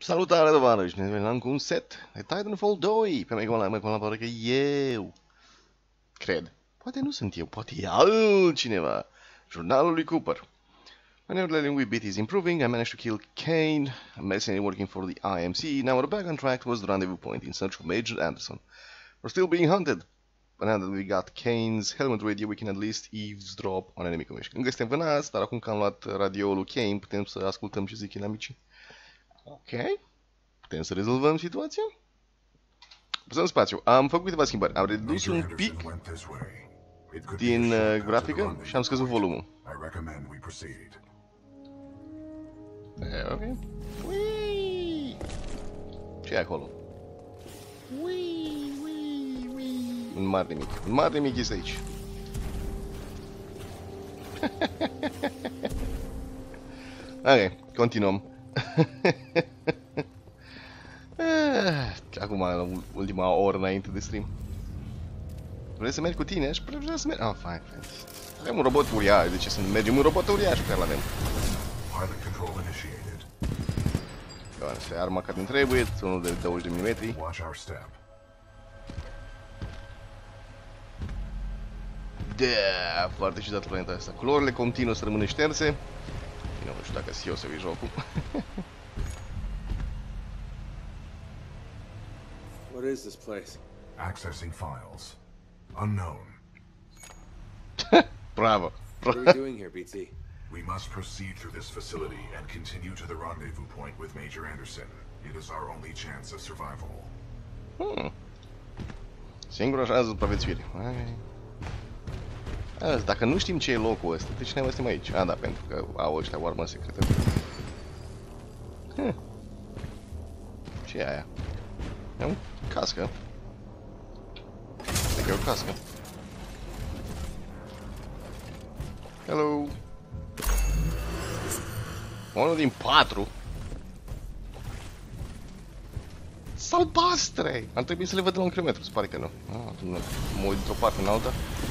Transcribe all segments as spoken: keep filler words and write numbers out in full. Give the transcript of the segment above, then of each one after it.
Salutare, tovarăși! Ne venim cu un set de Titanfall doi pe Mega Online, mă pare că eu. Cred. Poate nu sunt eu, poate e altcineva. Jurnalul lui Cooper. My name with Beat is improving. I managed to kill Kane, a mercenary working for the I M C. Now we're back on track towards the rendezvous point in search of Major Anderson. We're still being hunted. But now that we got Kane's helmet radio, we can at least eavesdrop on enemy commission. Încă suntem vânați, dar acum că am luat radioul lui Kane, putem să ascultăm ce zic inamicii. Ok. Putem să rezolvăm situația? Păsăm spațiu. Am făcut câteva schimbări. Am redus un pic din uh, grafică și am scăzut volumul. E, ok. Ui! Ce e acolo? Ui, ui, ui. Un mare mic. Un mare mic este aici. Ok, continuăm. Acum, ultima oră înainte de stream. Vrei să mergi cu tine? Aș vrea să mergi. Ah, fine, fine. Avem un robot uriaș, de ce să nu mergem un robot uriaș pe care l-avem? Bun, asta e arma care îmi trebuie, unul de douăzeci de milimetri. Da, foarte ciudată planeta asta. Culorile continuă să rămână șterse. Bine, nu știu dacă eu să vii jocul. What is this place? Accessing files. Unknown. Bravo. What are we doing here, B T? We must proceed through this facility and continue to the rendezvous point with Major Anderson. It is our only chance of survival. Hmm. Singura șansă de supraviețuire. Azi, dacă nu știm ce e locul ăsta, de ce ne suntem aici? Ah, da, pentru că au ăștia o armă secretă. Hm. Ce e aia? E un cască. Cred că e o cască. Hello! Unul din patru. Salbastre! Ar trebui să le văd la un kilometru, se pare că nu. Ah, nu. Mă uit dintr-o parte în alta.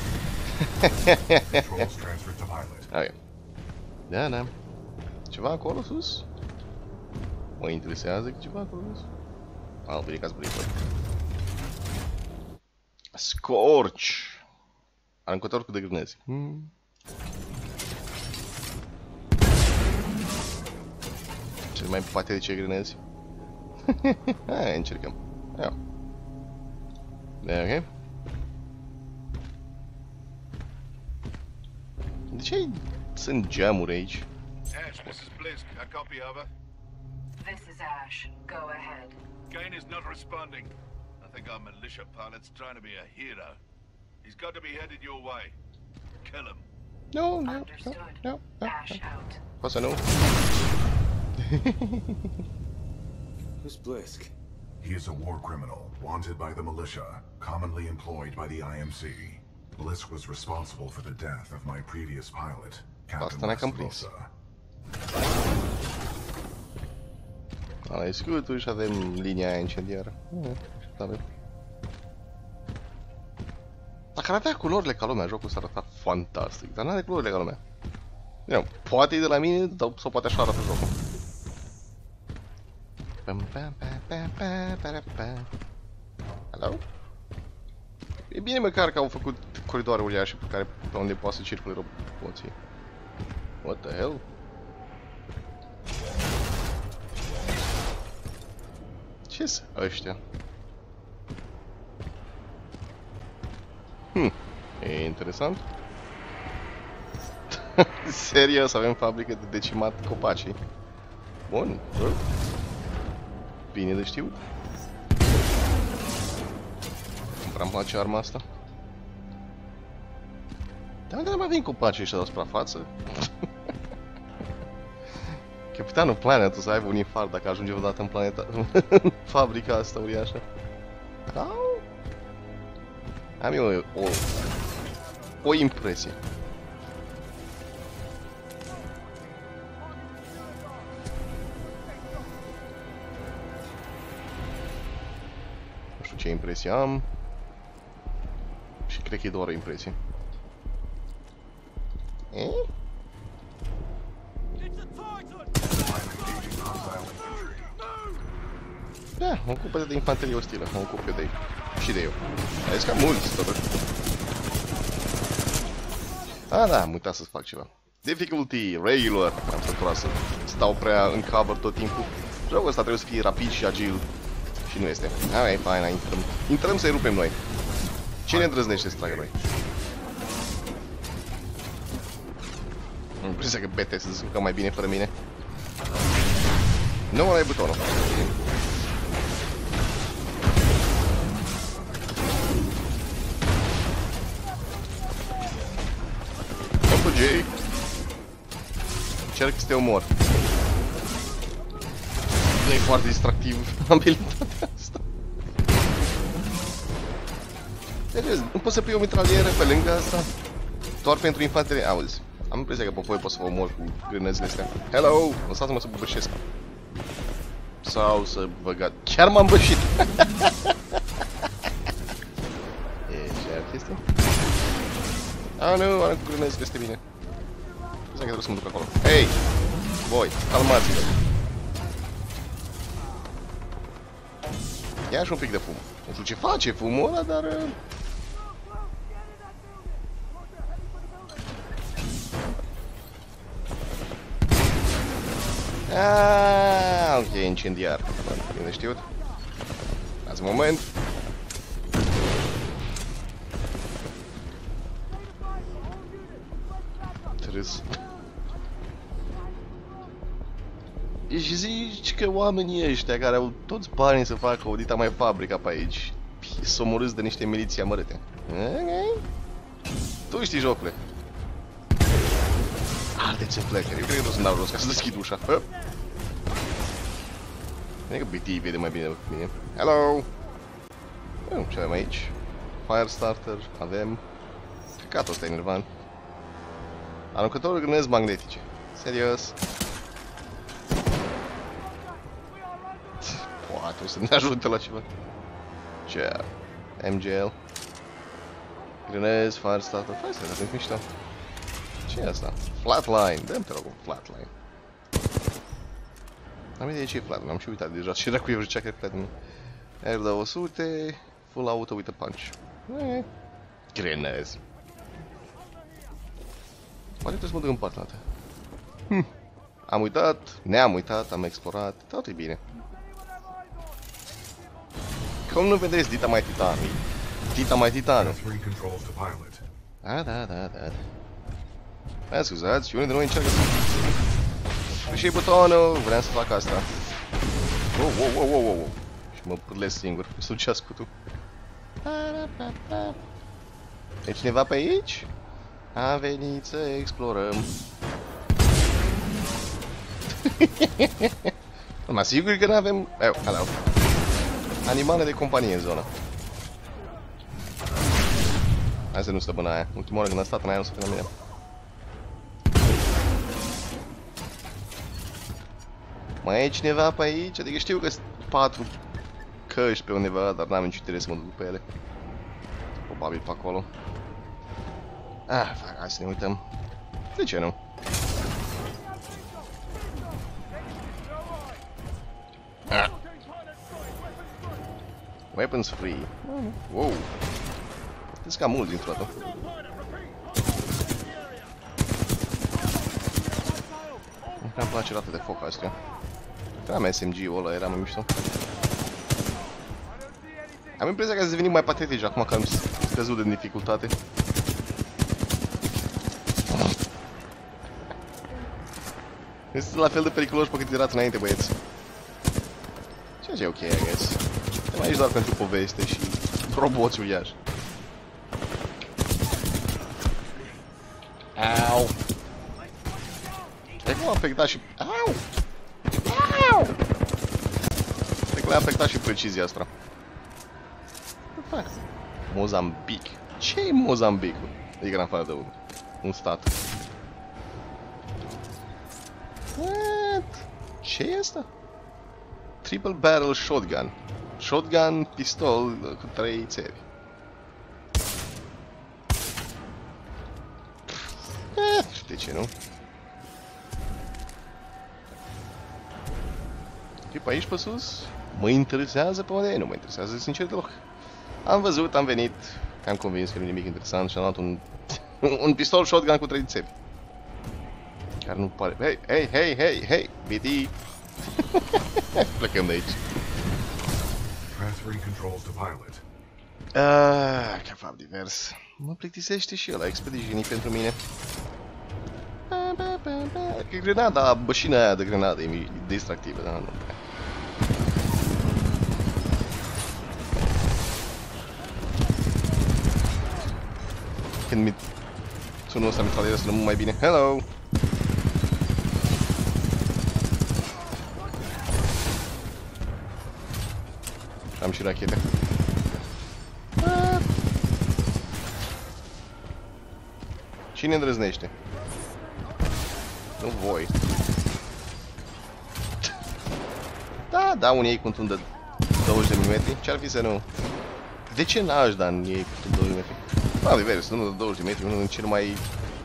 Ok. Da, da. Ceva acolo sus? Mă interesează că ceva acolo sus? Ah, am venit ca zburit. Scorch! Aruncător cu de grânezi. Hmm. Cel mai patetice grânezi. Hai, încercăm. Ia. Da, ok. De ce sunt geamuri aici? Ash, this is Blisk. I copy over. This is Ash. Go ahead. Kane is not responding. I think our militia pilot's trying to be a hero. He's got to be headed your way. Kill him. No, no, Understood. no, no, Ash no. out. Poți să nu? Who's Blisk? He is a war criminal, wanted by the militia, commonly employed by the I M C. Blisk was responsible for the death of my previous pilot, Captain Westerosa. Ala e scutul și avem linia aia incendiară. Hmm, Dacă ar avea culorile ca lumea, jocul s-ar arăta fantastic, dar n-are culorile ca lumea. Bine, poate e de la mine, sau poate așa arată jocul. Hello? E bine măcar că au făcut coridoare uriașe pe care pe unde poate să circule roboții. What the hell? Ce-s ăștia? Hm, e interesant. Serios, avem fabrică de decimat copacii. Bun, bă. Bine de știut. Prea-mi place arma asta. Dar încă nu mai vin copacii ăștia la suprafață. Capitanul Planet o să aibă un infart dacă ajunge vreodată în planeta, în fabrica asta uriașă. Au? Am eu o, o, o impresie. Nu știu ce impresie am. Și cred că e doar o impresie. Eh? It's a Titan! Da, mă ocupă de infanterie ostilă, mă ocup eu de ei. Și de eu. Aici cam mulți, totuși. Ah, da, am uitat să fac ceva. Difficulty, regular. Am săturat să stau prea în cover tot timpul. Jocul ăsta trebuie să fie rapid și agil. Și nu este. Hai, fine, intrăm. Intrăm să-i rupem noi. Cine îndrăznește să tragă noi? Am impresia că B T se descurcă mai bine fără mine. Nu ăla e butonul. Opa, J. Încerc să te omor. Nu e foarte distractiv abilitatea asta. Deci, nu pot să pui o mitralieră pe lângă asta? Doar pentru infanterie. Auzi, am impresia că pe apoi pot să vă omor cu grenăzile astea. Hello! Lăsați-mă să vă bășesc. Sau să băgat. Chiar m-am bășit! E ce ar chestie? Ah, nu, am cu grenăzile este bine. Crezi că trebuie să mă duc acolo. Hei! Voi, calmați-vă! Ia și un pic de fum. Nu știu ce face fumul ăla, dar... Aaaa, ok, incendiar. Bine de știut. Azi moment. Trâs. Și zici că oamenii ăștia care au toți banii să facă o dita mai fabrica pe aici s-o omorâți de niște miliții amărâte. Tu știi jocule. Ardeți în flecker, eu cred că trebuie să-mi dau jos ca să deschid ușa. Cred că B T vede mai bine decât mine. Hello! Nu, ce avem aici? Firestarter, avem... Căcatul ăsta e nervant. Aruncătorul grenăzi magnetice. Serios? Poate să ne ajute la ceva. Ce? M G L. Grenăzi, Firestarter. Hai să vedem mișto. Ce e asta? Flatline. Dă-mi te rog un flatline. Am idee ce e flatline. Am și uitat deja. Și dacă eu zicea că e flatline. R două sute. Full auto with a punch. Eee. Grenăzi. Poate trebuie să mă duc în partea altă. Hm. Am uitat, ne-am uitat, am explorat, tot e bine. Cum nu vedeți Dita mai Titanul? Dita mai Titanul. Da, da, da, da. Hai, scuzați, unul de noi încearcă să... Și butonul, vreau să fac asta. Wow, wow, wow, wow, wow. Și mă pârlesc singur, îmi sucea scutul. E cineva pe aici? Am venit să explorăm. Nu mă asigur că n-avem... Eu, hello. Animale de companie în zonă. Hai să nu stă până aia. Ultima oară când a stat în aia nu stă până mine. Mai e cineva pe aici? Adică știu că sunt patru căști pe undeva, dar n-am niciun interes să mă duc pe ele. Probabil pe acolo. Ah, fac, hai să ne uităm. De ce nu? Ah. Weapons free. Wow. Sunt cam mult dintr-o dată. Nu-mi place rata de foc astea. Cam S M G-ul ăla era mai mișto. Am impresia că ați devenit mai patetici acum că am scăzut de dificultate. Este la fel de periculos pe cât erați înainte, băieți. Ceea ce e ok, I guess. Suntem aici doar pentru poveste și roboți uriași. Au! Cred că l-a afectat și... Au! Au! Cred că l-a afectat și precizia asta. Mozambic. Ce-i Mozambicul? Adică în afară de un, un stat. What? Ce e asta? Triple barrel shotgun. Shotgun, pistol cu trei țevi. Eh, de ce nu? E pe aici pe sus? mă interesează pe unde? Nu mă interesează sincer deloc. Am văzut, am venit, am convins că nu e nimic interesant și am luat un, un pistol shotgun cu trei țevi. Care nu pare... Hei, hei, hei, hei, hei, B T! Plecăm de aici. Transferring controls to pilot. Ah, ce fapt divers. Mă plictisește și ăla, Expeditionii pentru mine. Că grenada, bășina aia de grenadă e distractivă, dar nu prea. Când mi... sunul ăsta mitralieră sună mult mai bine. Hello! Și am și rachete. Cine îndrăznește? Nu voi. Da, da, unii ei cu un de douăzeci de milimetri. Ce-ar fi să nu? De ce n-aș da în ei cu douăzeci de milimetri? Da, de veres, unul de douăzeci de milimetri, unul din cel mai...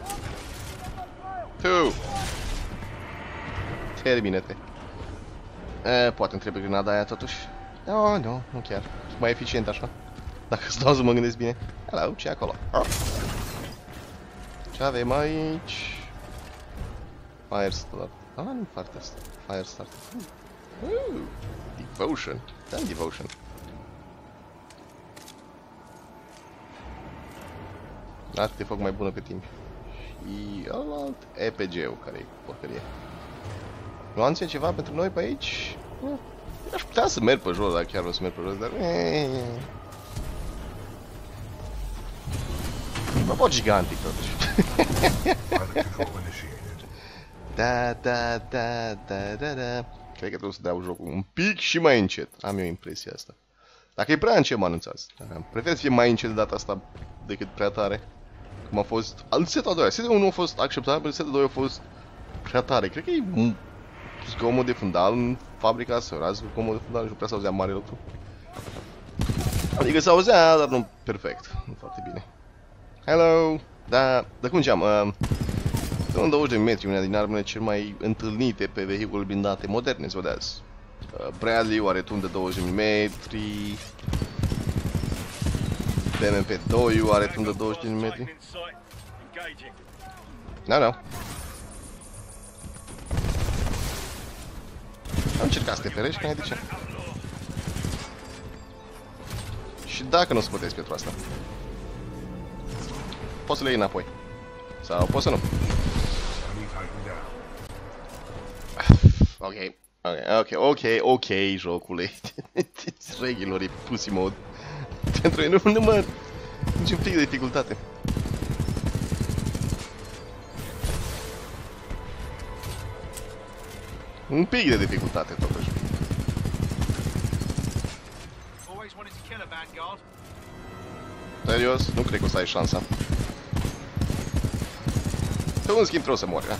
Tu! Termină-te. E, poate îmi trebuie grenada aia totuși. No, nu, nu chiar. E mai eficient așa. Dacă stau să mă gândesc bine. Hello, ce acolo? Ce avem aici? Fire start. Ah, nu partea asta. Fire start. Uh, devotion. Da, devotion. Artă de foc mai bună pe timp. Și ălalt E P G-ul, care e porcărie. Nuanțe ceva pentru noi pe aici? Nu. Aș putea să merg pe jos, dacă chiar vreau să merg pe jos, dar... Robot gigantic, totuși. Da, da, da, da, da, da. Cred că trebuie să dau jocul un pic și mai încet. Am eu impresia asta. Dacă e prea încet, mă anunțați. Prefer să fie mai încet de data asta decât prea tare. Cum a fost... În setul al doilea. Setul unu a fost acceptabil, setul doi a fost prea tare. Cred că e un zgomot de fundal în fabrica asta. Era zgomot de fundal și nu prea s-auzea mare lucru. Adică s-auzea, dar nu perfect. Nu foarte bine. Hello! Da, dar cum ziceam, uh, în douăzeci de metri, una din armele cel mai întâlnite pe vehicule blindate moderne, să vedeți. Uh, Bradley are tun de douăzeci de milimetri. B M P doi are tun de douăzeci de milimetri. Da, da. Am încercat să te ferești, că de ce? Și dacă nu spătezi pentru asta, poți să le iei înapoi. Sau poți să nu. Ok, ok, ok, ok, ok, jocule. Regular e pussy mode. Pentru ei nu număr niciun pic de dificultate. Un pic de dificultate, totuși. Serios? Nu cred că o să ai șansa. Tu, în schimb, trebuie să mori, da?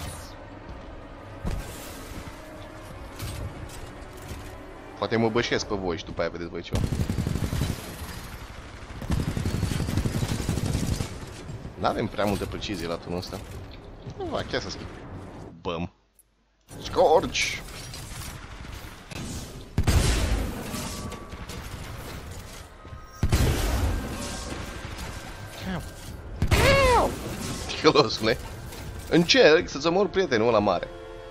Poate mă bășesc pe voi și după aia vedeți voi ceva. N-avem prea multă precizie la turnul ăsta. Nu va chiar să schimb. Băm. Scorci! Ticălosule. Încerc să-ți omor prietenul ăla mare.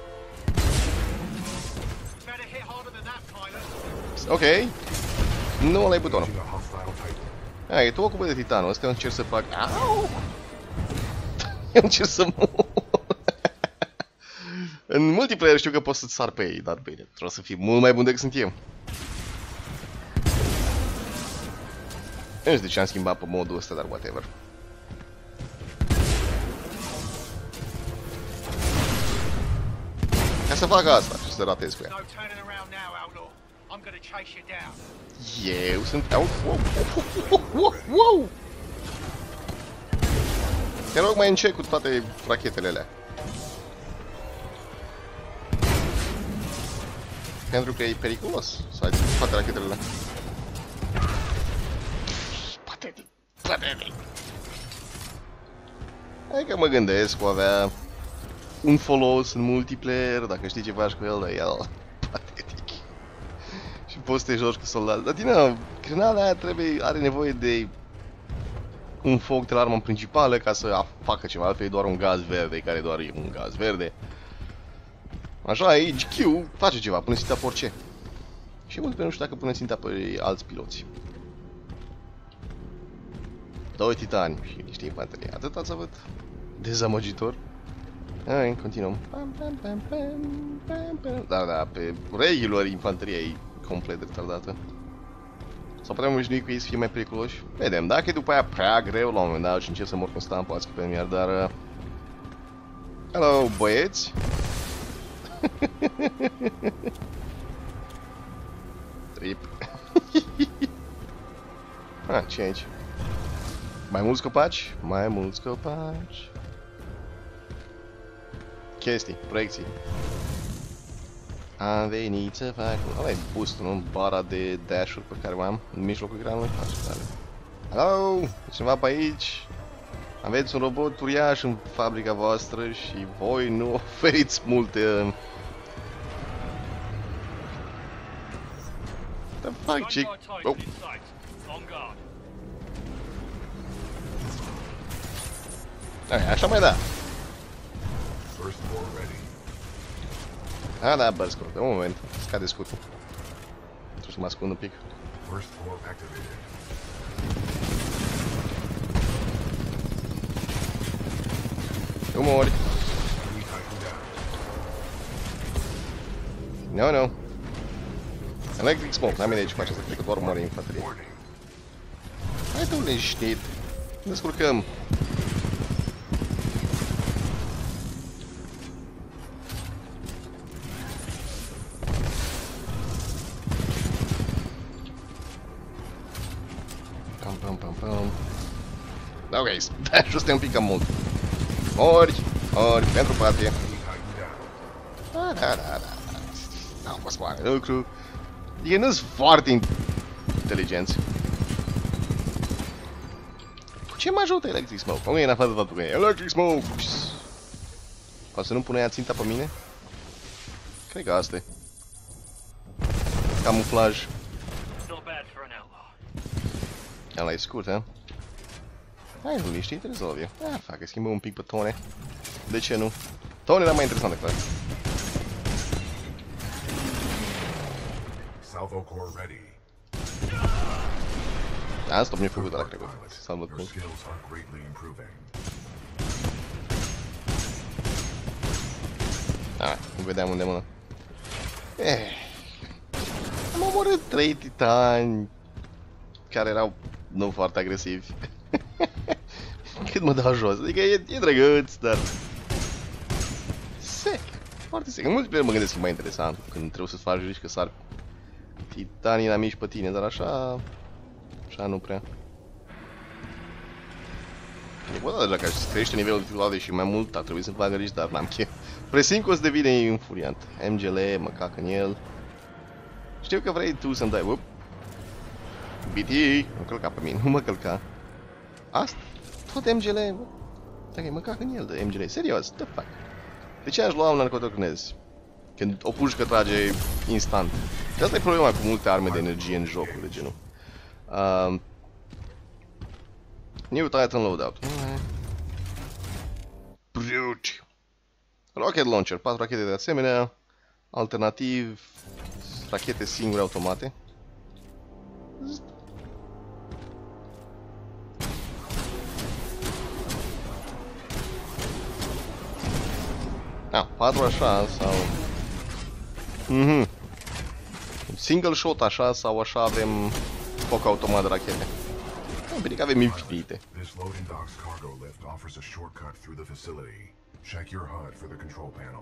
Ok. Nu ăla e butonul. Aia, e tu ocupă de titanul. Ăsta eu încerc să fac... Au! Eu încerc să mor. În multiplayer știu că poți să-ți sar pe ei, dar bine, trebuie să fii mult mai bun decât sunt eu. Nu știu de ce am schimbat pe modul ăsta, dar whatever. Ca să fac asta și să ratez cu ea. Eu sunt... Au, wow, wow, wow, wow. Te rog mai încet cu toate rachetele alea. Pentru că e periculos să ai toate rachetele alea. Patetic, patetic. Hai că mă gândesc cu avea un folos în multiplayer, dacă știi ce faci cu el, dar el patetic. Și Și poți să te joci cu soldați. Dar din nou, grenada aia trebuie, are nevoie de un foc de la arma principală ca să facă ceva, altfel e doar un gaz verde, care doar e un gaz verde. Așa, aici Q face ceva, pune ținta pe orice. Și mult pe nu știu dacă pune ținta pe alți piloți. Doi titani și niște infanterie. Atât ați avut. Dezamăgitor. Hai, continuăm. Pam, pam, pam, pam, pam, pam. Da, da, pe regular infanteria e complet retardată. Sau putem obișnui cu ei să fie mai periculoși? Vedem, dacă e după aia prea greu la un moment dat și încep să mor constant, poate pe mine, dar... Uh... Hello, băieți! Trip. Ah, ce aici? Mai mulți copaci? Mai mulți copaci. Chestii, proiecții. Am venit să fac... Ăla e boost-ul, nu? Bara de dash-uri pe care o am în mijlocul ecranului. Așa tare. Hello? E cineva pe aici? Aveți un robot uriaș în fabrica voastră și voi nu oferiți multe... The fuck, chick? Oh. Hai, așa mai da. Ah, da, bă, scurt. De un moment. Scade scutul. Trebuie să mă ascund un pic. Nu mori. No, no. Electric smoke, n-am idee ce face asta, cred că doar moare infanterie. Hai tu liniștit. Ne descurcăm. Pam, pam, pam, pam. Ok, stai jos, un pic cam mult. Mori, mori, pentru patrie. Da, da, da, da. N-am fost mare lucru. Adică nu-s foarte inteligenți. Cu ce mă ajută Electric Smoke? Mă, e în afară de faptul că e Electric Smoke! Poate să nu pune ea ținta pe mine? Cred că asta e. Camuflaj. Ăla e scurt, ha? Hai, nu liniștit, te rezolv eu. Ah, fac, schimbăm un pic pe Tone. De ce nu? Tone era mai interesant decât ăla. Salvo core ready. Da, stop, mi-a făcut ăla, cred că. Salvo Your core. skills are greatly improving. Ah, nu vedeam unde mână. Eh. Am omorât trei titani care erau nu foarte agresivi. Cât mă dau jos, adică e, e drăguț, dar... Sec, foarte sec. În multiplayer mă gândesc că e mai interesant când trebuie să-ți faci griji că sar titanii inamici pe tine, dar așa... Așa nu prea. E bă, da, deja că să crește nivelul de dificultate și mai mult ar trebui să facă griji, dar n-am chef. Presimt că o să devine infuriant. M G L, mă cac în el. Știu că vrei tu să-mi dai... Up. B T, mă călca pe mine, nu mă călca. Asta? Tot M G L, bă. Dacă mă cac în el de M G L, serios, the fuck. De ce aș lua un narcotocinez? Când o pușcă trage instant. Și asta e problema cu multe arme de energie în jocuri de genul. Uh, New Titan Loadout. Brute. Rocket Launcher, patru rachete de asemenea. Alternativ, rachete singure automate. Ah, patru așa sau... Mhm. Single shot așa sau așa avem foc automat de rachete. Ah, bine că avem infinite. This loading dock's cargo lift offers a shortcut through the facility. Check your H U D for the control panel.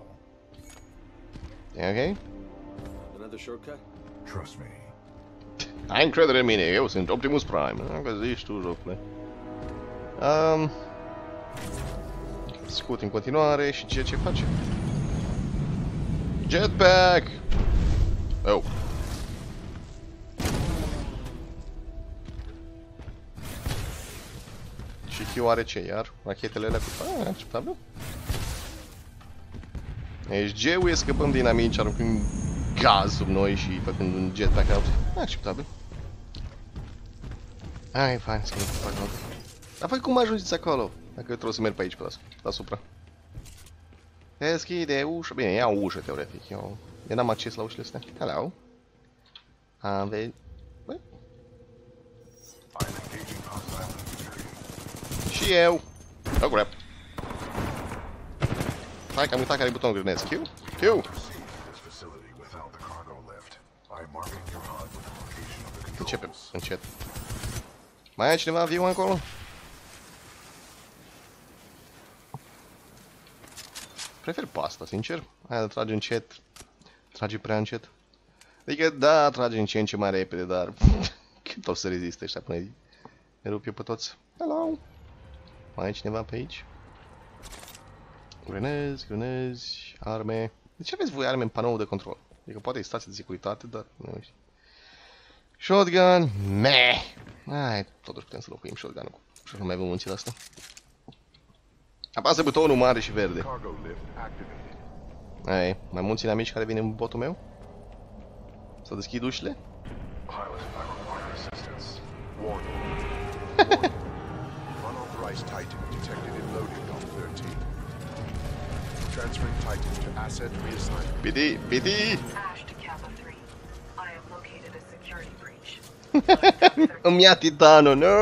E ok? Another shortcut? Trust me. Ai încredere în mine, eu sunt Optimus Prime. Că zici tu, jocule. Um, Scut în continuare și ce ce face? Jetpack! Oh. Și Q are ce iar? Rachetele alea cu... Ah, acceptabil. Deci G-ul e scăpăm din amici aruncând gaz sub noi și făcând un jetpack out. Acceptabil. Hai, fain, să nu fac altă. Dar voi cum ajungeți acolo? Dacă trebuie să merg pe aici, pe deasupra. Deschide ușa. Bine, ia o ușă, teoretic. Eu, eu n-am acces la ușile astea. Hello. Am venit. Băi. Și eu. Oh, crap. Hai că am uitat care e butonul grenez. Q? Q! Începem, încet. Mai ai cineva viu acolo? Prefer pe asta, sincer. Aia trage încet. Trage prea încet. Adică, da, trage în ce în ce mai repede, dar... cât o să reziste ăștia până îi rup eu pe toți. Hello! Mai ai cineva pe aici? Grenezi, grenezi, arme... De ce aveți voi arme în panoul de control? Adică poate e stație de securitate, dar... nu știu. Shotgun, meh! Hai, totuși putem să locuim shotgun-ul cu... și nu mai avem munțile asta. Apasă butonul mare și verde. Hai, mai mulți inamici care vin în botul meu? Să deschid ușile? Piti, piti! Îmi ia titanul, no!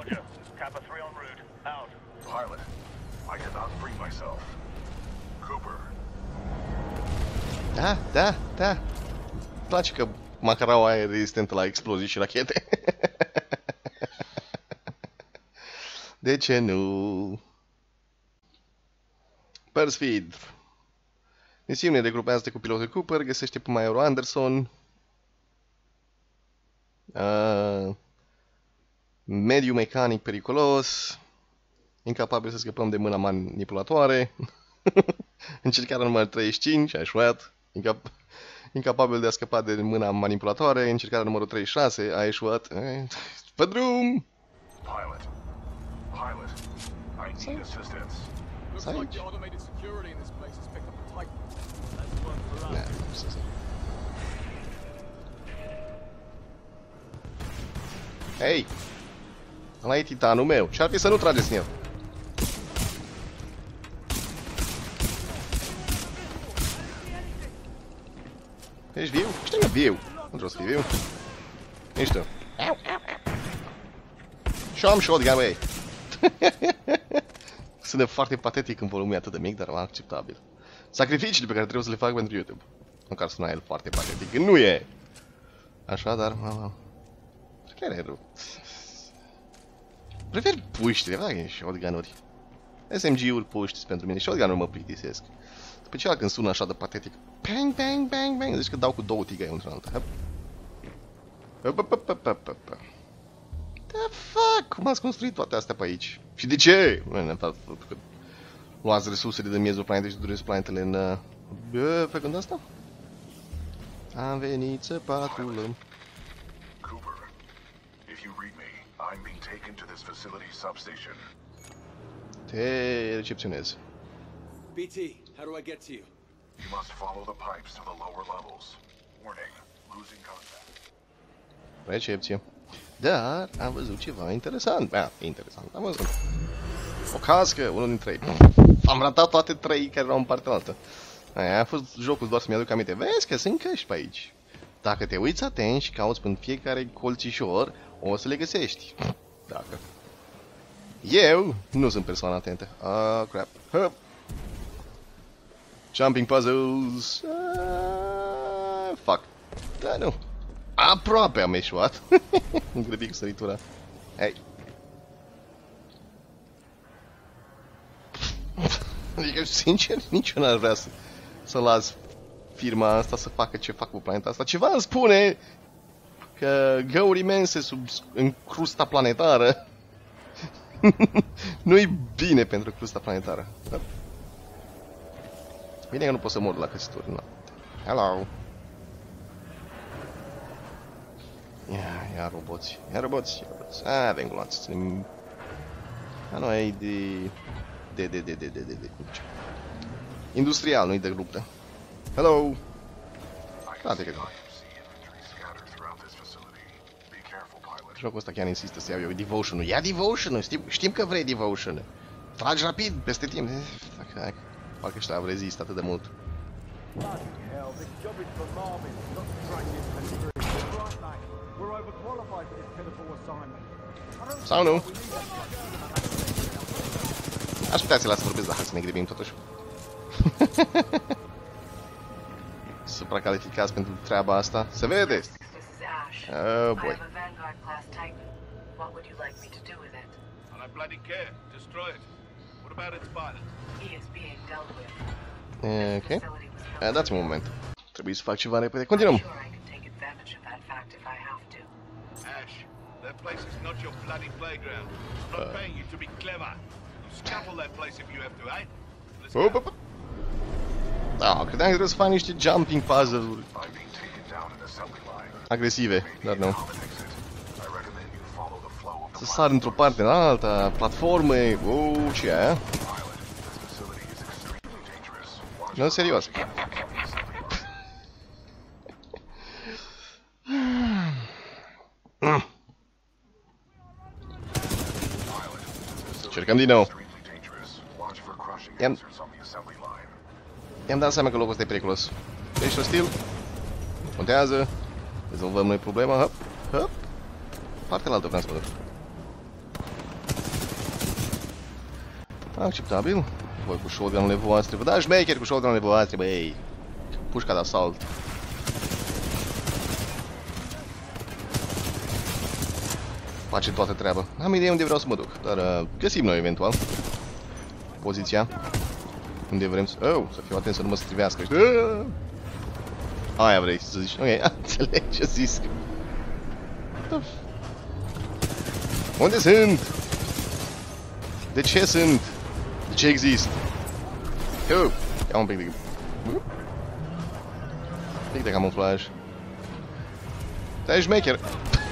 Da, da, da. Îmi place că macaraua aia e rezistentă la explozii și rachete. De ce nu? Persfeed. Misiune, regrupează-te cu pilotul Cooper, găsește pe Majorul Anderson. Uh, mediu mecanic periculos. Incapabil să scăpăm de mâna manipulatoare. Încercarea numărul treizeci și cinci, a eșuat. Incap incapabil de a scăpa de mâna manipulatoare. Încercarea numărul treizeci și șase, a eșuat. Pe drum! Pilot. Pilot. I need assistance. Looks like the automated security in this place has picked up a Titan. That's one for us. Nah, nu știu. Hei! Ăla e titanul meu. Ce-ar fi să nu trageți în el? Ești viu? Știi-mă viu. Nu trebuie să fii viu. Ești tu. Și am shotgun, băi. Sună foarte patetic în volumul atât de mic, dar acceptabil. Sacrificiile pe care trebuie să le fac pentru YouTube. Măcar sună el foarte patetic. Nu e! Așa, dar... Chiar e rău. Prefer puștile, fac shotgun-uri. S M G-uri puști pentru mine. Shotgun-uri mă plictisesc. Special când sună așa de patetic. Bang, bang, bang, bang. Deci că dau cu două tigaie într-o altă. The fuck? Cum ați construit toate astea pe aici? Și de ce? Luați resursele de miezul planetei și dureți planetele în... Bă, făcând asta? Am venit să patrulăm. Cooper, if you read me, I'm being taken to this facility substation. Te recepționez. B T, how do I get to you? You must follow the pipes to the lower levels. Warning, losing contact. Recepție. Dar am văzut ceva interesant. Bă, interesant. Am văzut. O cască, unul dintre ei. Am ratat toate trei care erau în partea altă. Aia a fost jocul doar să-mi aduc aminte. Vezi că sunt căști pe aici. Dacă te uiți atent și cauți în fiecare colțișor, o să le găsești. Dacă. Eu nu sunt persoană atentă. Ah, crap. Hup. Jumping puzzles. Ah, fuck. Da, nu. Aproape am eșuat. Îmi grăbi cu săritura. Hei. Adică, sincer, nici eu n-ar vrea să, să las firma asta să facă ce fac cu planeta asta. Ceva îmi spune că găuri imense sub, în crusta planetară nu-i bine pentru crusta planetară. Da? Bine că nu pot să mor la căsături. No. Hello. Ia, ia roboți, ia roboți, ia roboți. A, avem gloanțe, ținem... A, nu, e de... De, de, de, de, de, de, de... Industrial, nu-i de luptă. Hello! I Frate, că... Jocul ăsta chiar insistă să iau eu Devotion-ul. Ia Devotion-ul! Știm, știm că vrei Devotion-ul. Tragi rapid, peste timp. Parcă ăștia au rezist atât de mult. Sau nu? Aș putea să las vorbesc, dar hai să ne gribim totuși. Supracalificați pentru treaba asta. Se vede! Oh boy. Ok. Dați-mi un moment. Trebuie să fac ceva repede. Continuăm. That place is not your bloody playground. I'm not paying you to be clever. You scaffold that place if you have to, eh? Let's go. Up, up. Da, credeam că trebuie să fac niște jumping puzzle-uri agresive, dar nu. Să sar într-o parte în alta, platforme, uuu, ce e aia? Nu, serios. Cercăm din nou. I-am... I-am dat seama că locul ăsta e periculos. Ești ostil? Contează. Rezolvăm noi problema. Hop, hop. Partea la altă vreau să mă duc. Acceptabil. Voi cu shotgun-urile voastre. Vă dați șmecheri cu shotgun-urile voastre, băi. Pușca de asalt. Face toată treaba. Am idee unde vreau să mă duc, dar uh, găsim noi eventual poziția unde vrem să... Oh, să fiu atent să nu mă strivească. Uh! Aia vrei să zici. Ok, înțeleg ce zis. Unde sunt? De ce sunt? De ce exist? Oh, ia un pic de... Un pic de camuflaj. Stai șmecher.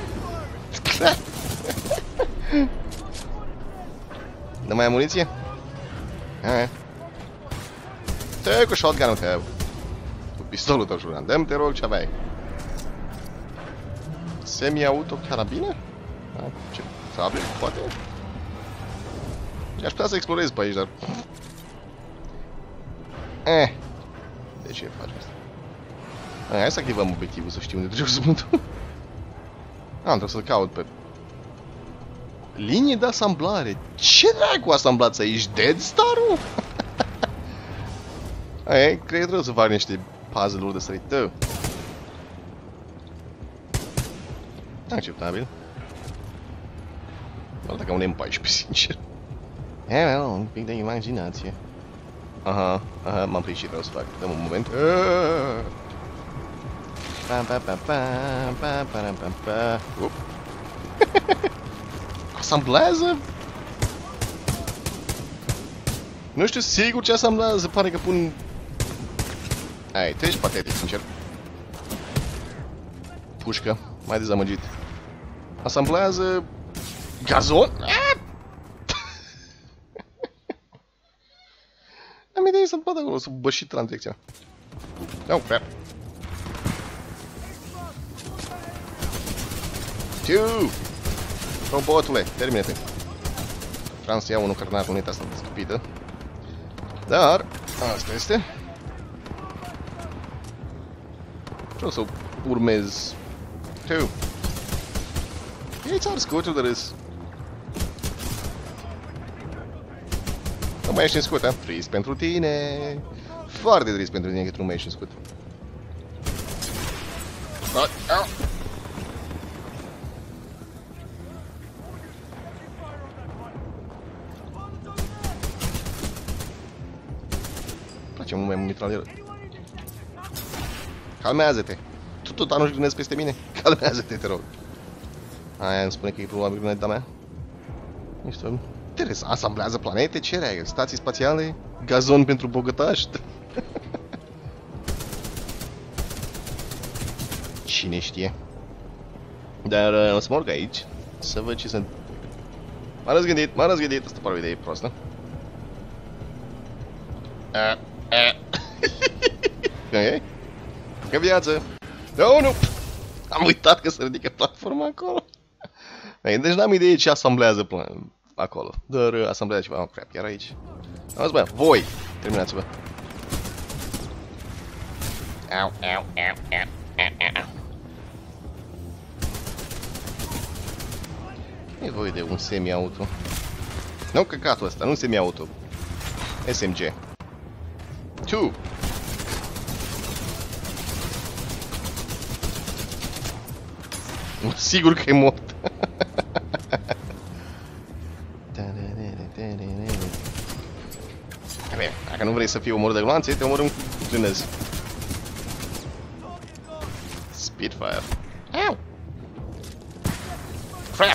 Dă mai amuniție? Hai. Te cu shotgun-ul tău. Cu pistolul tău, Julian. Dă-mi, te rog, ce aveai? Semi-auto carabină? Ce? Sabre? Poate? Aș putea să explorez pe aici, dar... Eh. De ce faci asta? Hai să activăm obiectivul, să știu unde trebuie să mă duc. Ah, trebuie să-l caut pe... Linie de asamblare. Ce dracu asamblați aici? Dead Star-ul? Aia, cred că trebuie să fac niște puzzle-uri de sărit. Tău. Acceptabil. Doar dacă un M paisprezece, sincer. E, nu, un pic de imaginație. Aha, aha, m-am prins și vreau să fac. Dăm un moment. Pam, pam, pam, pam, pam, pam, pam, pam. Up. Asamblează? Nu știu sigur ce asamblează, pare că pun... Ai, tu ești patetic, sincer. Pușcă, mai dezamăgit. Asamblează... Gazon? Am idee să-mi bat acolo, să bășit la direcția. Oh, crap. Tiu! Robotule, termine-te. Vreau să iau unul care n-a unita asta stupidă. Dar, asta este. Vreau să urmez. Tiu! Ei, ți-ar scutul de râs. Nu mai ești în scut, ha? Trist pentru tine. Foarte trist pentru tine că tu nu mai ești în scut. Ce mult mai mitralieră. Calmează-te. Tu tot anul gândesc peste mine. Calmează-te, te rog. Aia îmi spune că e probabil gândit mea. Niște... Interesant. Asamblează planete? Ce rea? Stații spațiale? Gazon pentru bogătași? Cine știe? Dar uh, o să mă urc aici. Să văd ce sunt. M-a răzgândit, m-a răzgândit. Asta pare o idee prostă. Uh, uh. Ok? Că viață! Oh, nu! Am uitat că se ridică platforma acolo. Deci n-am idee ce asamblează plan acolo. Dar uh, asamblează ceva. Oh, crap, chiar aici. Auzi, bă, voi! Terminați-vă. Au, au, au, au, au, au. E voie de un semi-auto. Nu, căcatul ăsta, nu semi-auto. S M G. Tu! Sigur că e mort. Bine, dacă nu vrei să fii omor de gloanțe, te omorâm cu gânezi. Spitfire. Au! Crap!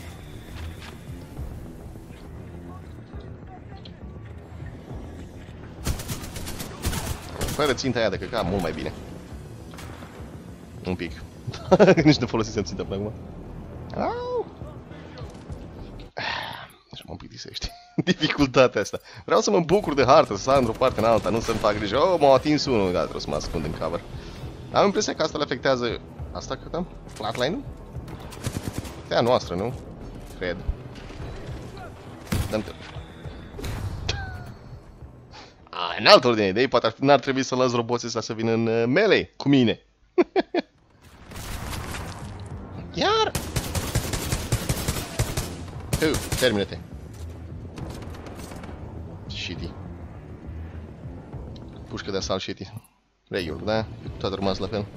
Fără ținta aia de căcat, mult mai bine. Un pic. Nici nu folosisem ținta până acum. Au! Deci mă plictisește. Dificultatea asta. Vreau să mă bucur de hartă, să sar într-o parte în alta, nu să-mi fac grijă. Oh, m-au atins unul, gata, trebuie să mă ascund în cover. Am impresia că asta le afectează... Asta cât am? Flatline-ul? Tea noastră, nu? Cred. Dăm-te. Ah, în altă ordine de idei, poate n-ar trebui să las roboții ăsta să vină în uh, melee cu mine. Iar! Tu, termină-te. Shitty. Pușcă de asalt shitty. Regular, da? Toate rămas la fel.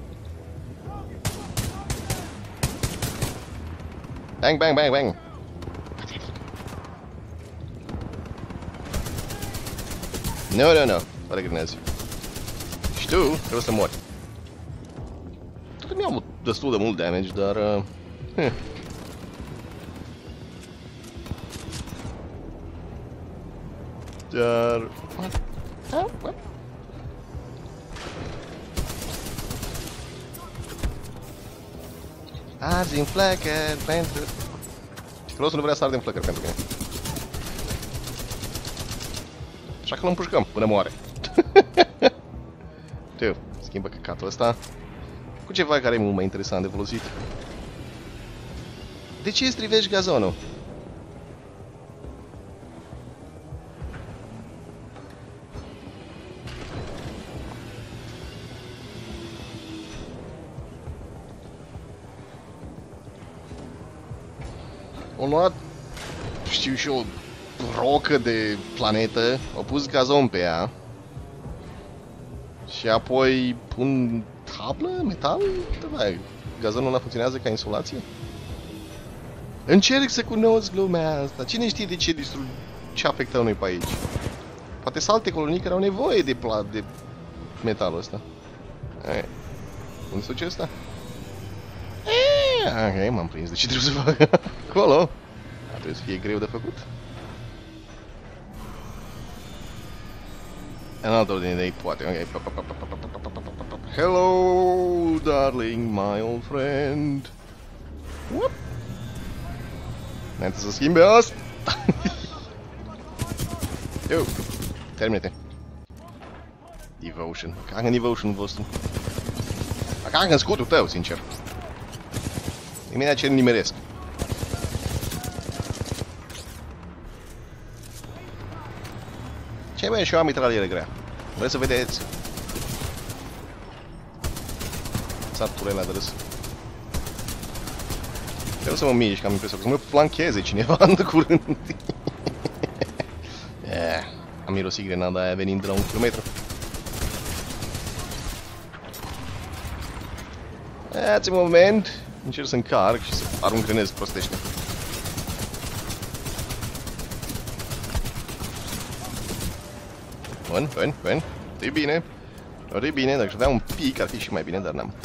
Bang, bang, bang, bang! Nu, nu, nu, fără grenezi. Și tu trebuie să mori. Tot mi-au destul de mult damage, dar... Uh, hm. Dar... What? What? Arzi din flăcări pentru... Vreau să nu vrea să arde în flăcări pentru mine. Așa că îl împușcăm până moare. Tu, schimbă căcatul ăsta cu ceva care e mult mai interesant de folosit. De ce strivești gazonul? O luat, știu și o rocă de planetă, au pus gazon pe ea și apoi pun tablă, metal, da, gazonul ăla funcționează ca insolație. Încerc să cunosc lumea asta, cine știe de ce distrug, ce afectă noi pe aici. Poate sunt alte colonii care au nevoie de, pla de metalul ăsta. Hai. Unde se duce ăsta? Ok, m-am prins de ce trebuie să fac acolo. Trebuie să fie greu de făcut. În altă ordine de idei, poate, ok. Hello, darling, my old friend. What? Înainte să schimbe asta. Eu, termine-te. Devotion. Cagă în devotion vostru. Cagă în scutul tău, sincer. Imediat ce nimeresc. Ce mai e și eu am mitralieră grea. Vreți să vedeți? Sarturela de râs. Trebuie să mă mișc, am impresia că să mă flancheze cineva în curând. Yeah. Am mirosit grenada aia venind de la un kilometru. Dați-mi un moment. Încerc să încarc și să arunc grenezi prostește. Bun, bun, bun. E bine. E bine, dacă avea un pic ar fi și mai bine, dar n-am.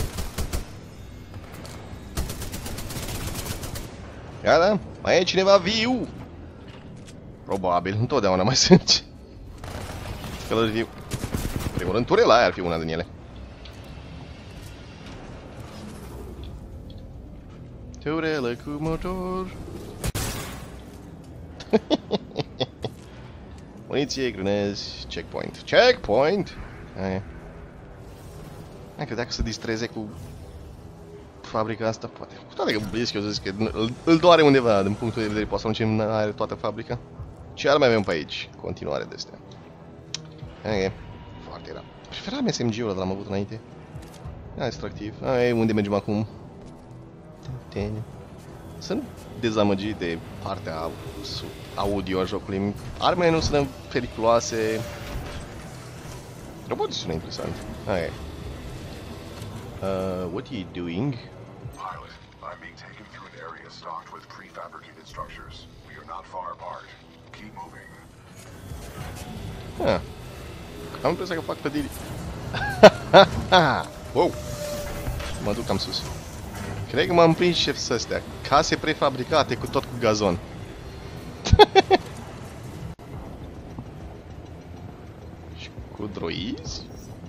Gata? Mai e cineva viu? Probabil, întotdeauna mai sunt. Călări viu. În primul rând, turela aia ar fi una din ele. Turelă cu motor. Muniție, grenezi, checkpoint. Checkpoint! Aia. Hai că dacă se distreze cu fabrica asta, poate. Cu toate că Blisk, eu zic că îl, îl doare undeva, din punctul de vedere, poate să nu are toată fabrica. Ce arme avem pe aici? Continuare de astea. Ok, foarte rău. Preferam S M G-ul ăla, l-am avut înainte. Ia, extractiv. Ai, unde mergem acum? Sunt dezamăgit de partea audio a jocului. Armele nu sunt periculoase. Robotul sună interesant. Ok. Uh, what are you doing? Pilot, I'm being taken through an area stocked with prefabricated structures. We are not far apart. Keep moving. Ah. Am impresia că fac clădiri. Wow! Mă duc cam sus. Cred că m-am prins șef să astea. Case prefabricate cu tot cu gazon. Și cu droizi?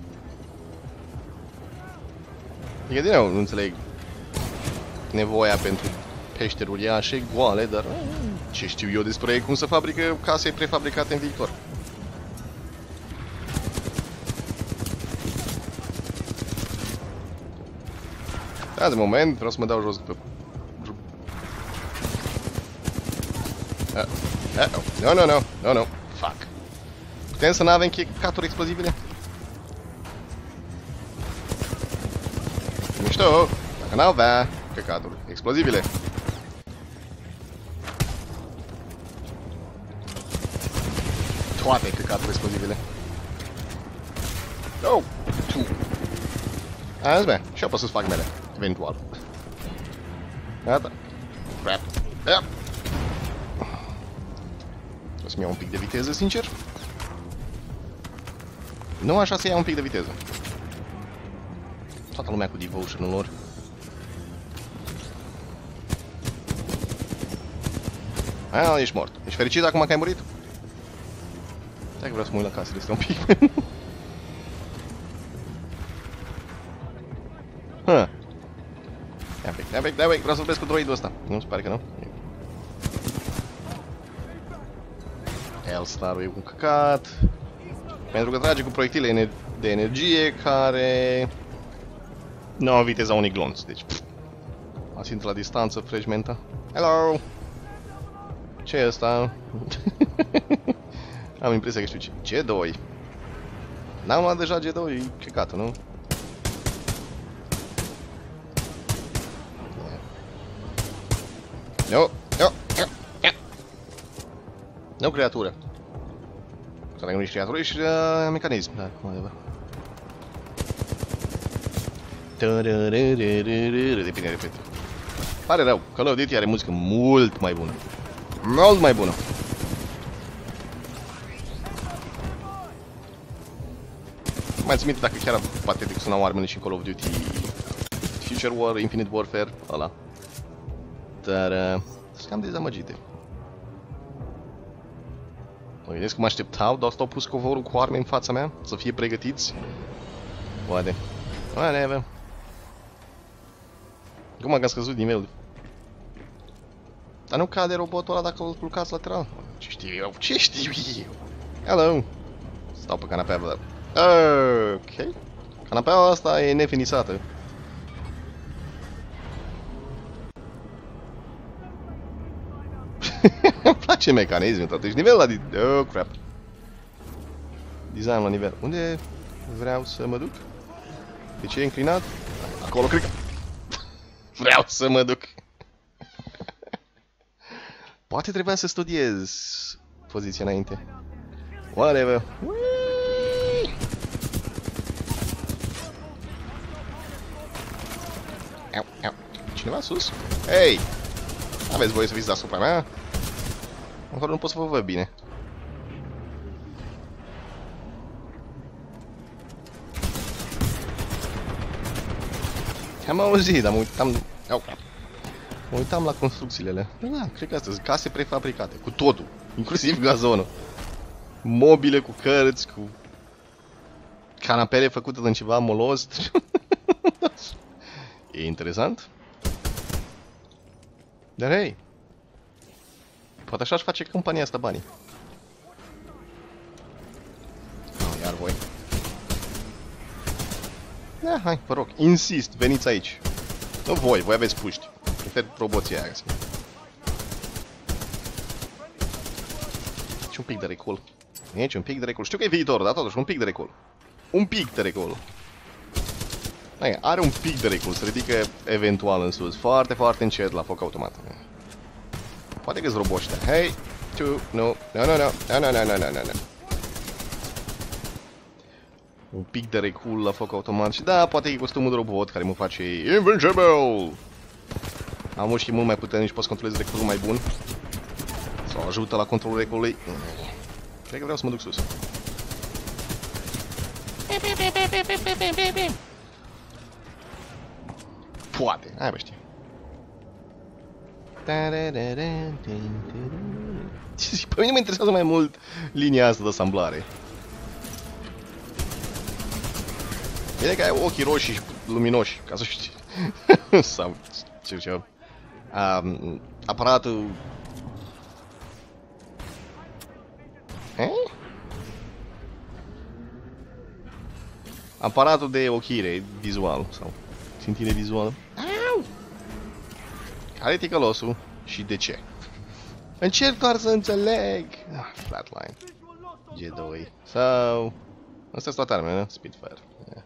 Adică din nou nu înțeleg nevoia pentru peșteri uriașe, goale, dar ce știu eu despre cum să fabrică case prefabricate în viitor. Da, de moment vreau să mă dau jos pe... Uh, uh, no, no, no, no, no, fuck. Putem să n-avem caturi explozibile? Mișto, dacă n-avea căcaturi explozibile. Toate căcaturi explozibile. Oh! Azi, bă, și eu pot să-ți fac mele, eventual. Gata. Crap. Yep. O să-mi iau un pic de viteză, sincer. Nu așa să iau un pic de viteză. Toată lumea cu devotion-ul lor. Ah, ești mort. Ești fericit acum că ai murit? Dacă vreau să mă uit la casele astea un pic. Huh. Ia pic, ia pic, ia pic, vreau să vorbesc cu droidul ăsta. Nu, se pare că nu. Hellstar-ul e un căcat. Pentru că trage cu proiectile ener de energie care nu au viteza unui glonț, deci asintă la distanță, fragmenta. Hello! Ce e ăsta? Am impresia că știu ce. G doi. N-am luat deja G doi, e căcatul, nu? Nu, nu, nu, nu. Nu creatură. Sau dacă nu ești creatură, ești uh, mecanism. Da, whatever. Depinde, repet. Pare rău, Call of Duty are muzică mult mai bună. Mult mai bună. Mai țin minte dacă chiar patetic sunau armele și în Call of Duty Future War, Infinite Warfare, ăla. Dar uh, sunt cam dezamăgite. Mă gândesc că mă așteptau, dar stau pus covorul cu arme în fața mea, să fie pregătiți. Poate. Whatever. Cum am scăzut nivelul? Dar nu cade robotul ăla dacă îl culcați lateral? Ce știu eu? Ce știu eu? Hello! Stau pe canapea, dar... Ok. Canapeaua asta e nefinisată. Îmi place mecanismul, totuși. Nivelul la... Oh, crap. Design la nivel. Unde vreau să mă duc? De ce e înclinat? Acolo, cred că... Vreau să mă duc. Poate trebuia să studiez poziția înainte. Whatever. Au, au. Cineva sus? Hei! Aveți voie să fiți deasupra mea? Acolo nu pot să vă văd bine. Am auzit, dar mă uitam... Au, mă uitam la construcțiile alea. Da, cred că astea sunt case prefabricate, cu totul, inclusiv gazonul. Mobile cu cărți, cu canapele făcute din ceva molost. E interesant. Dar hei, poate așa își face compania asta banii. Oh, iar voi. Da, hai, vă rog, insist, veniți aici. Nu voi, voi aveți puști. Prefer roboții aia. Și un pic de recul. Nici un pic de recul. Știu că e viitorul, dar totuși un pic de recul. Un pic de recul. Hai, are un pic de recul, se ridică eventual în sus. Foarte, foarte încet la foc automat. Poate că-s roboți ăștia. Hei, tu, nu, nu, nu, nu, nu, nu, nu, nu, nu. Un pic de recul la foc automat și da, poate e costumul de robot care mă face invincible. Am mușchi mult mai puternici, poți controlezi reculul mai bun. Sau ajută la controlul reculului. Cred că vreau să mă duc sus. Poate, hai bă știi. Pe mine mă interesează mai mult linia asta de asamblare. Bine că ai ochii roșii și luminoși, ca să știi. Sau ce ce. Um, aparatul. Eh? Aparatul de ochire vizual sau țintire vizuală. Au! Care e ticălosul și de ce? Încerc doar să înțeleg. Ah, flatline. G doi. Sau... Asta e toate armele, nu? Spitfire. Yeah.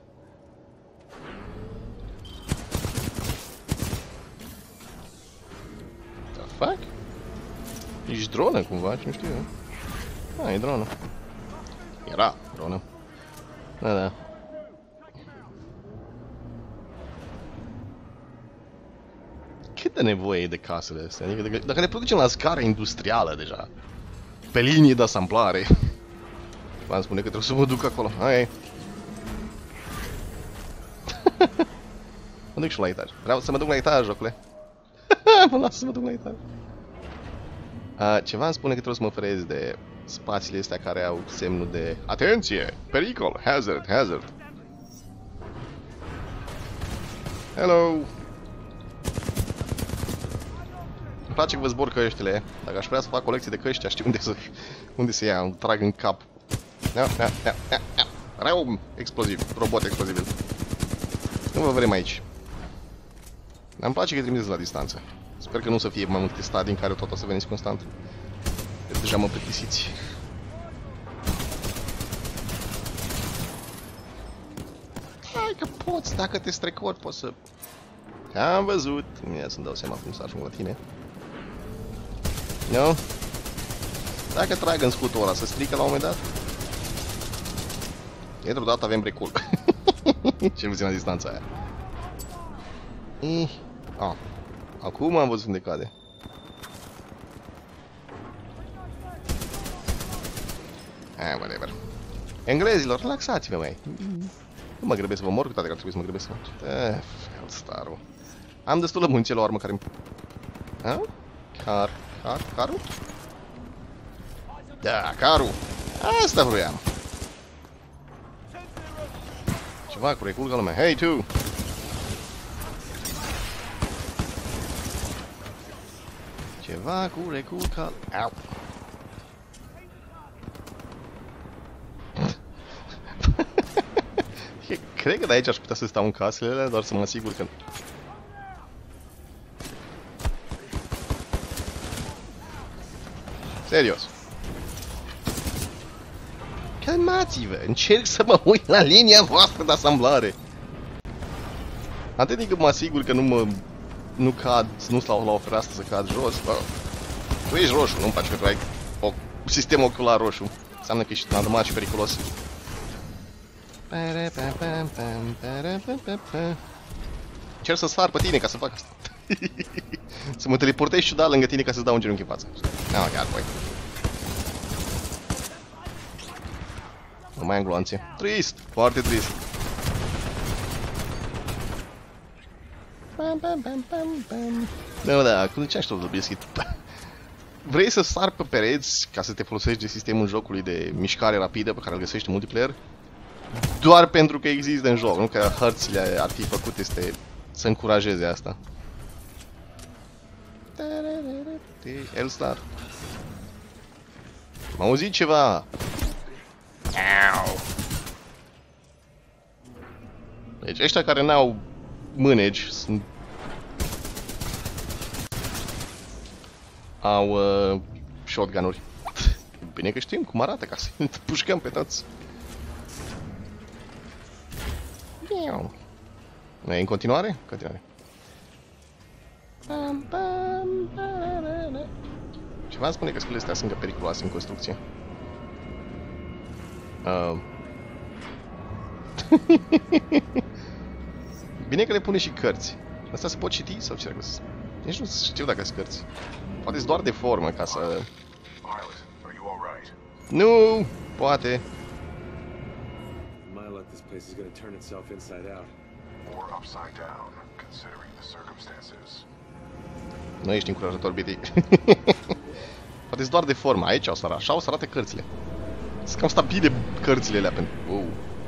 The fuck? Ești dronă cumva, ce nu știu eu. Ah, e dronă. Era dronă. Da, da. Cât de nevoie e de casele astea? Adică dacă, dacă le producem la scară industrială deja, pe linie de asamblare, v-am spune că trebuie să mă duc acolo. Hai. Mă duc și la etaj. Vreau să mă duc la etaj, jocule. Mă las să mă duc la etaj. Uh, ceva îmi spune că trebuie să mă oferez de spațiile astea care au semnul de atenție, pericol, hazard, hazard. Hello. Îmi place că vă zbor căștile. Dacă aș vrea să fac colecție de căști, știu unde să, unde să ia, îmi trag în cap. Ia, ia, ia, ia, ia. Rău exploziv, robot explozibil. Nu vă vrem aici. Dar îmi place că trimiteți la distanță. Sper că nu o să fie mai multe stadii în care tot o să veniți constant. Deja mă plictisiți. Hai că poți, dacă te strecori, poți să... Am văzut. Ia să-mi dau seama cum să ajung la tine. Nu? Dacă trag în scutul ăla, să strică la un moment dat? Dintr-o dată avem recul. Cel puțin la distanța aia. Eh. Ah. Acum am văzut unde cade. Ah, whatever. Englezilor, relaxați-vă, mai. Nu mă grăbesc să vă mor, cu toate că ar trebui să mă grăbesc să mă... Eh, Felstarul. Am destulă munțe la urmă care-mi... Ha? Car... Car... Carul? Da, carul! Asta vroiam. Ceva cu recul ca lumea. Hey, tu! Ceva cu recul ca... Au! Cred că de aici aș putea să stau în casele alea, doar să mă asigur că... Serios. Calmați-vă, încerc să mă uit la linia voastră de asamblare. Atât timp cât mă asigur că nu mă... Nu cad, nu stau la o fereastră să cad jos, bă. Tu ești roșu, nu-mi place că tu ai o sistem ocular roșu. Înseamnă că ești normal și periculos. Încerc să sar pe tine ca să fac asta. Să mă teleportez ciudat lângă tine ca să-ți dau un genunchi în față. Ah, chiar, băi. Nu mai am gloanțe. Trist, foarte trist. Pam, pam, pam, pam, pam. Da, da, cum ziceam și tot de biscuit. Vrei să sar pe pereți ca să te folosești de sistemul jocului de mișcare rapidă pe care îl găsești în multiplayer? Doar pentru că există în joc, nu că hărțile ar fi făcute este să încurajeze asta. Elstar. M-a auzit ceva? Au. Deci ăștia care n-au mâneci sunt au uh, shotgun-uri. Bine că știm cum arată ca să pușcăm pe toți. Nu e în continuare? Continuare. Ceva îmi spune că scările astea sunt periculoase în construcție. Uh. Bine că le pune și cărți. Astea se pot citi sau ce? Nici nu știu dacă sunt cărți. Poate doar de formă ca să... Nu, poate. Pilot, this place is going to turn itself inside out. Or upside down, considering the circumstances. Nu ești încurajator, B T. Poate doar de formă. Aici o să arate. Așa o să arate cărțile. Sunt cam stabile cărțile alea pentru... Oh.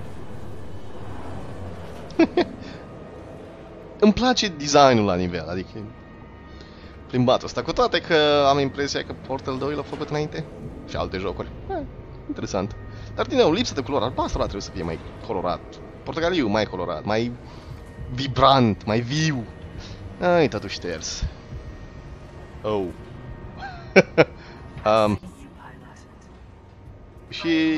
Îmi place designul la nivel, adică plimbatul ăsta, cu toate că am impresia că Portal doi l-a făcut înainte și alte jocuri. Eh, interesant. Dar din nou, lipsă de culoare. Albastrul trebuie să fie mai colorat. Portocaliu mai colorat, mai vibrant, mai viu. Ai, tatu șters. Oh. um. Și...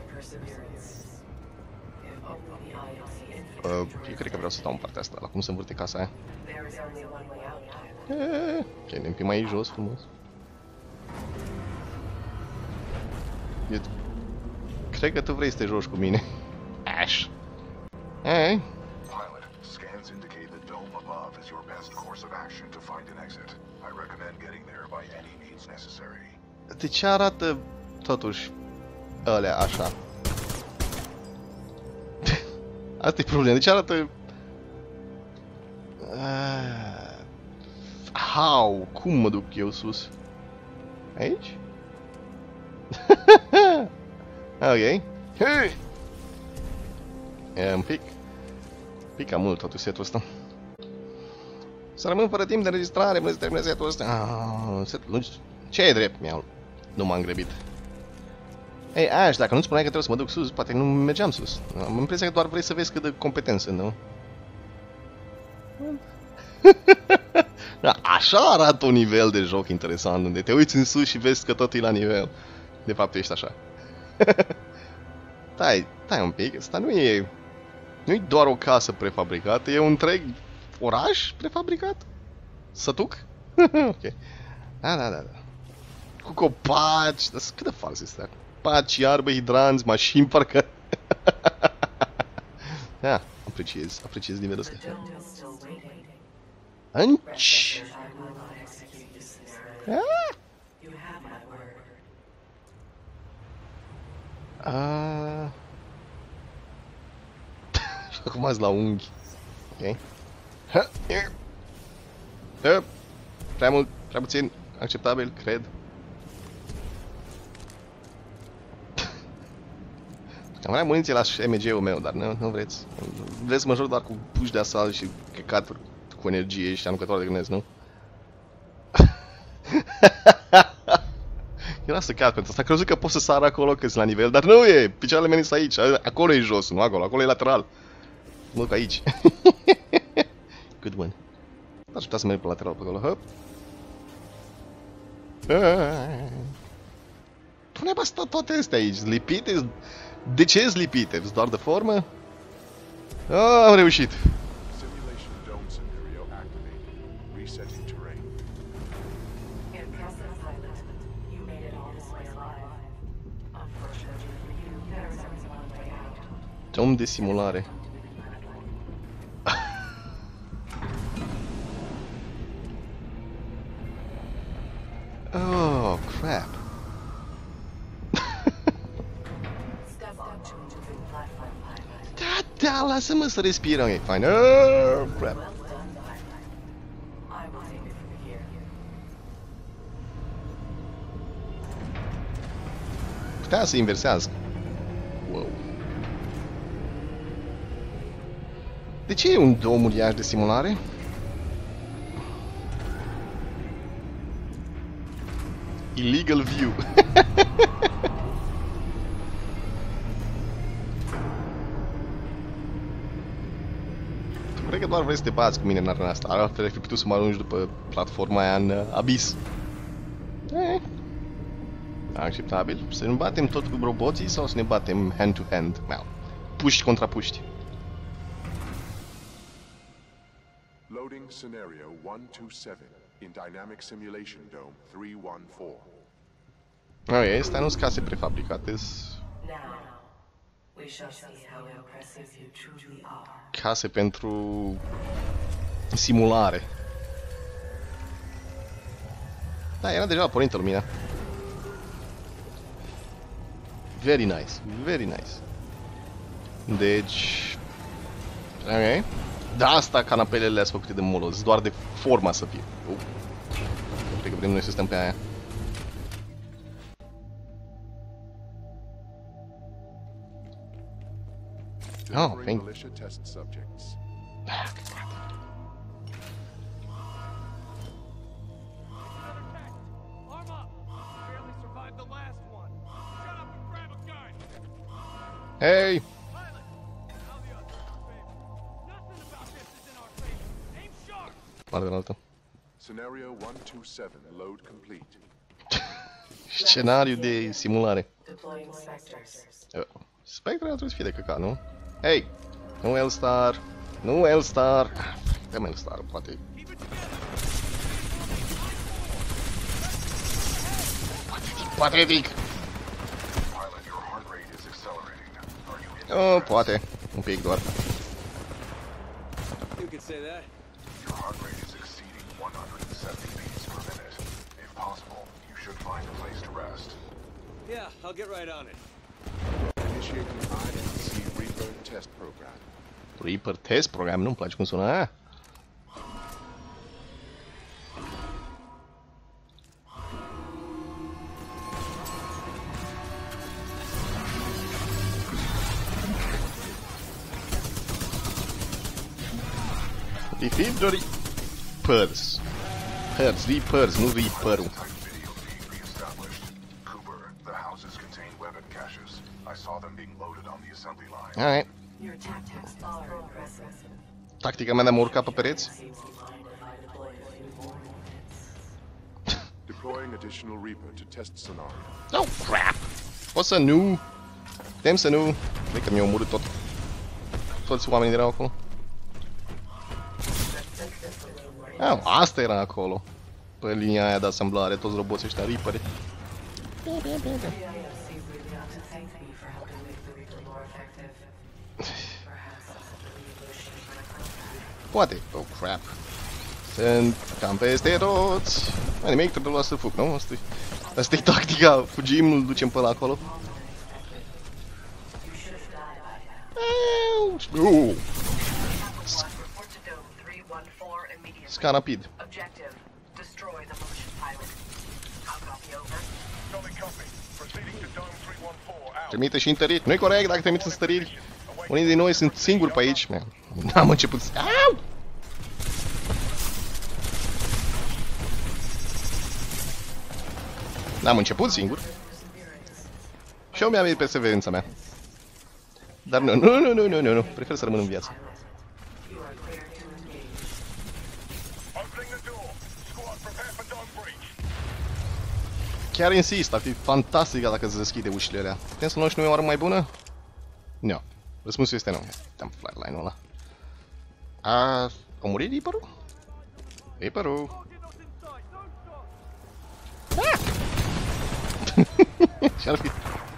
Uh, eu cred că vreau să stau în partea asta, la cum se învârte casa aia. Eee, ok, ne-mi mai jos frumos. Eu cred că tu vrei să te joci cu mine. Ash. Hey. Pilot, scans indicate the dome above is your best course of action to find an exit. I recommend getting there by any means necessary. De ce arată totuși alea așa? Asta e problema. De ce arată... Uh... How? Cum mă duc eu sus? Aici? Ok. Hey! E un pic. Pica mult totul setul ăsta. Să rămân fără timp de înregistrare până să termine setul ăsta. Ah, set lungi. Ce e drept? Mi-au... Nu m-am grăbit. Ei, Ash, dacă nu spuneai că trebuie să mă duc sus, poate nu mergeam sus. Am impresia că doar vrei să vezi cât de competent sunt, nu? Da, așa arată un nivel de joc interesant, unde te uiți în sus și vezi că totul e la nivel. De fapt, ești așa. Stai, stai un pic, asta nu e... Nu e doar o casă prefabricată, e un întreg oraș prefabricat? Sătuc? Ok. Da, da, da, da. Cu copaci, dar cât de fals este? Copaci, iarbă, hidranți, mașini, parcă... Da, apreciez, apreciez nivelul ăsta. Anci! Ah! Ah. Și acum azi la unghi. Ok. Ha, ha. Prea mult, prea puțin, acceptabil, cred. Am vrea muniție la M G-ul meu, dar nu, nu vreți. Vreți să mă joc doar cu puși de asalt și căcaturi cu energie și anuncătoare de gândesc, nu? Era să cad pentru asta, crezut că pot să sar acolo că sunt la nivel, dar nu e! Picioarele mele sunt aici, acolo e jos, nu acolo, acolo e lateral. Mă duc aici. Good one. Aș putea să merg pe lateral pe acolo, hop. Pune basta toate astea aici, lipite? De ce sunt lipite? Doar de formă? Ah, am reușit! Simulation dome scenario activated. Resetting terrain. Impressive, pilot. You made it all this way alive. Unfortunately for you, there is only one way out. Dom de simulare. Oh, crap. Da, da, lasă-mă să respirăm, e fain. Oh, crap. Putea să inversează. Wow. De ce e un dom uriaș de simulare? Illegal view. Cred că doar vrei să te bați cu mine în arena asta. Altfel ai fi putut să mă arunci după platforma aia în uh, abis. E, acceptabil. Să ne batem tot cu roboții sau să ne batem hand-to-hand? Well, puști contra puști. Loading scenario one two seven in dynamic simulation dome three one four. Ok, astea nu-s case prefabricate, Now, we shall see how impressive you truly are. case pentru simulare. Da, era deja pornită lumina. Very nice, very nice. Deci... Ok. Da, asta canapelele le-ați făcute de moloz, doar de forma să fie. Uh. Cred că vrem noi să stăm pe aia. Oh, thank Militia test subjects. Hey! Partea altă. Scenario one two seven load complete. Scenariu de simulare. Deploying Spectres. Uh, Spectre ar trebui să fie de căcat, nu? Hei! Nu L-Star! Nu L-Star! Dă-mi L-Star, poate... Patetic, patetic! Pilot, your heart rate is accelerating. Are you in? Oh, poate. Un pic doar. You could say that. Your heart rate is exceeding one hundred seventy beats per minute. If possible, you should find a place to rest. Yeah, I'll get right on it. Initiating I M C Reaper test program. Reaper Test Program, nu-mi place cum sună aia. Defeat Reapers. Reapers, Reapers, nu Reaper-ul. Video feed reestablished. Cooper, the houses contain weapon caches. I saw them being loaded on the assembly line. Alright. Your tactics are impressive. Tactica mea de a mă urca pe pereți. Seems you mind if I deploy a few more units. Deploying additional Reaper to test scenario. Oh, crap! O să nu... Tem să nu... Cred că mi-au omorât tot... Toți oamenii erau acolo. Ah, asta era acolo. Pe linia aia de asamblare, toți roboții ăștia, Reaperi. The I M C really ought to thank me for helping make the Reaper more effective. Perhaps I'll set the revolution in my contract. Poate. Oh, crap. Sunt cam peste toți. Mai nimic, trebuie luat să fug, nu? Asta-i... Asta-i tactica. Fugim, îl ducem pe la acolo. You should have died by now. Auuu! Report to Dome three one four immediately. Scan rapid. Objective: destroy the motion pilot. I'll copy over. Solid copy. Proceeding to Dome three one four. Out. Trimite și întăriri. Nu-i corect dacă trimite stăriri. Unii din noi sunt singuri pe aici. N-am început să... Au! N-am început singur. Și eu mi-am venit perseverența mea. Dar nu, nu, nu, nu, nu, nu, nu. Prefer să rămân în viață. You are clear to engage. Opening the door. Squad, prepare for dome breach. Chiar insist, ar fi fantastic dacă se deschide ușile alea. Putem să luăm și noi o armă mai bună? Nu. Răspunsul este nu. Dăm flatline-ul ăla. A... A murit Reaper-ul? Reaper-ul. Ah! Ce-ar fi?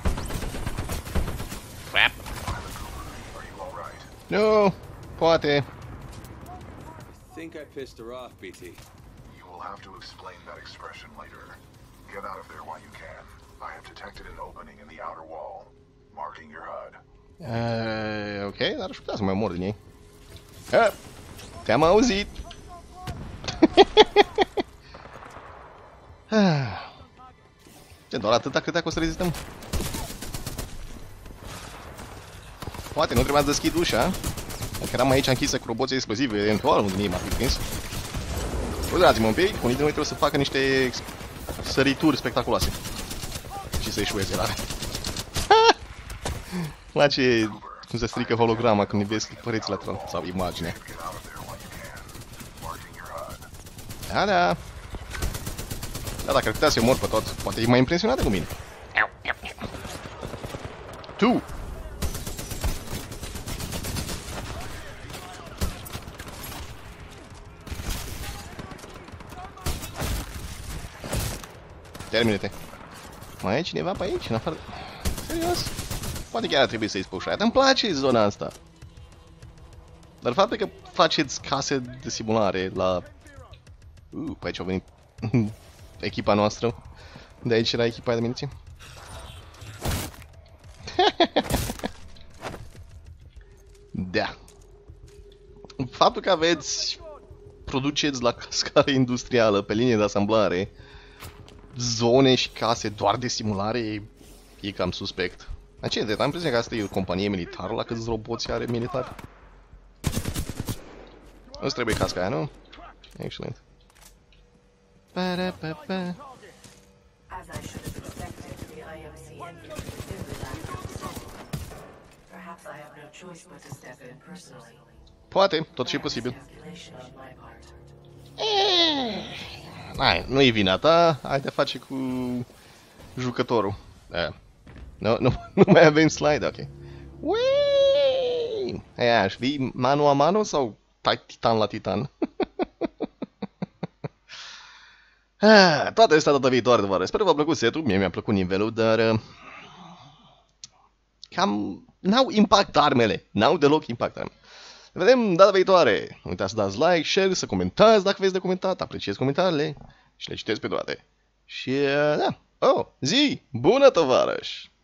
Crap. Are you all right? Nu, poate. I think I pissed her off, B T. You will have to explain that expression later. Get out of there while you can. I have detected an opening in the outer wall, marking your H U D. Uh, ok, dar aș putea să mai mor din ei. Ah, te-am auzit. Ce, doar atâta câtea că o să rezistăm? Poate nu trebuia să deschid ușa. Dacă eram aici închisă cu roboții explozivi, eventual unul din ei m-ar fi prins. Scuzați-mă un pic, unii din noi trebuie să facă niște sărituri spectaculoase. Și să eșueze la Îmi place cum se strică holograma când vezi păreți lateral sau imaginea. Get out of there while you can, marking your H U D. Da, da. Da, dacă ar putea să-i omor pe toți, poate e mai impresionat cu mine. Tu! Termine-te. Mai e cineva pe aici, în afară? Serios? Poate chiar ar trebui să-i spui ușa. Îmi place zona asta. Dar faptul că faceți case de simulare la... Uh, pe aici a venit echipa noastră. De aici era echipa de miliție. Da. Faptul că aveți... produceți la scară industrială, pe linie de asamblare, zone și case doar de simulare, e, e cam suspect. Aceea, de am impresia că asta e o companie militară, la câți roboți are militar. Îți trebuie casca aia, nu? Excelent. Pa-ra-pa-pa. As I should have expected, the I M C infantry did the background. Perhaps I have no choice but to step in personally. Poate, tot ce e posibil. Calculation on my part. Hai, nu e vina ta, ai de face cu jucătorul. Eh. Nu, nu, nu mai avem slide, ok. Uiii! Hai, aș fi mano a mano sau tai titan la titan? Ah, toate astea data viitoare, doar. Sper că v-a plăcut setul, mie mi-a plăcut nivelul, dar... Uh, cam... n-au impact armele, n-au deloc impact armele. Ne vedem data viitoare. Nu uitați să dați like, share, să comentați dacă vreți de comentat, apreciez comentariile și le citesc pe toate. Și, uh, da, oh, zi, bună tovarăș!